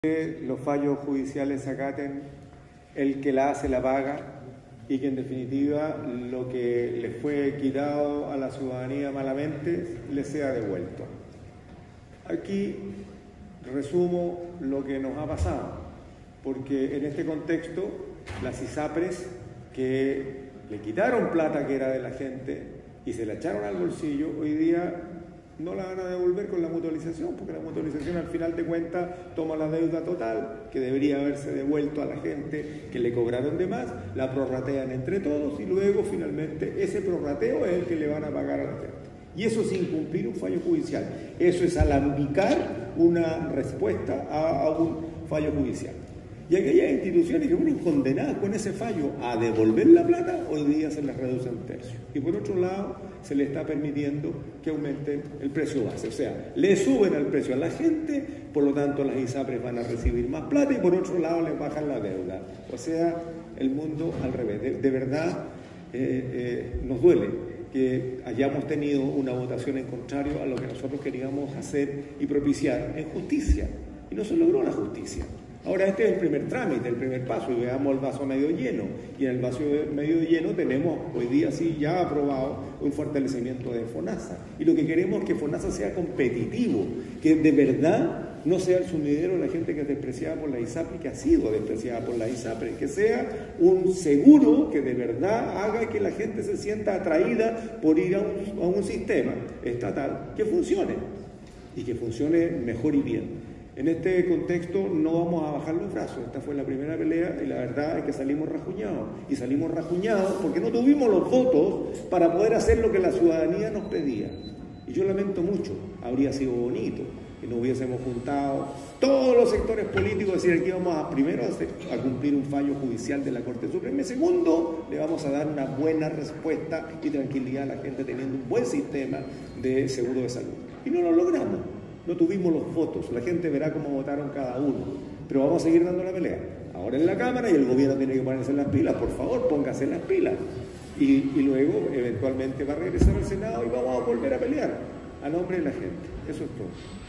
Que los fallos judiciales se acaten, el que la hace la paga y que en definitiva lo que le fue quitado a la ciudadanía malamente le sea devuelto. Aquí resumo lo que nos ha pasado, porque en este contexto las ISAPRES que le quitaron plata que era de la gente y se la echaron al bolsillo, hoy día no la van a devolver con la mutualización, porque la mutualización al final de cuentas toma la deuda total, que debería haberse devuelto a la gente que le cobraron de más, la prorratean entre todos y luego finalmente ese prorrateo es el que le van a pagar a la gente. Y eso es incumplir un fallo judicial, eso es alambicar una respuesta a un fallo judicial. Y aquellas instituciones que fueron condenadas con ese fallo a devolver la plata, hoy día se les reduce un tercio. Y por otro lado, se le está permitiendo que aumenten el precio base. O sea, le suben el precio a la gente, por lo tanto las ISAPRES van a recibir más plata y por otro lado les bajan la deuda. O sea, el mundo al revés. De verdad, nos duele que hayamos tenido una votación en contrario a lo que nosotros queríamos hacer y propiciar en justicia. Y no se logró la justicia. Ahora este es el primer trámite, el primer paso, y veamos el vaso medio lleno. Y en el vaso medio lleno tenemos hoy día sí ya aprobado un fortalecimiento de FONASA. Y lo que queremos es que FONASA sea competitivo, que de verdad no sea el sumidero de la gente que es despreciada por la ISAPRE, que ha sido despreciada por la ISAPRE, que sea un seguro que de verdad haga que la gente se sienta atraída por ir a un sistema estatal que funcione, y que funcione mejor y bien. En este contexto no vamos a bajar los brazos. Esta fue la primera pelea y la verdad es que salimos rajuñados. Y salimos rajuñados porque no tuvimos los votos para poder hacer lo que la ciudadanía nos pedía. Y yo lamento mucho, habría sido bonito que nos hubiésemos juntado todos los sectores políticos, decir aquí vamos a primero a cumplir un fallo judicial de la Corte Suprema y segundo, le vamos a dar una buena respuesta y tranquilidad a la gente teniendo un buen sistema de seguro de salud. Y no lo logramos. No tuvimos los votos, la gente verá cómo votaron cada uno, pero vamos a seguir dando la pelea. Ahora en la Cámara y el gobierno tiene que ponerse las pilas, por favor, póngase las pilas. Y luego eventualmente va a regresar al Senado y vamos a volver a pelear a nombre de la gente. Eso es todo.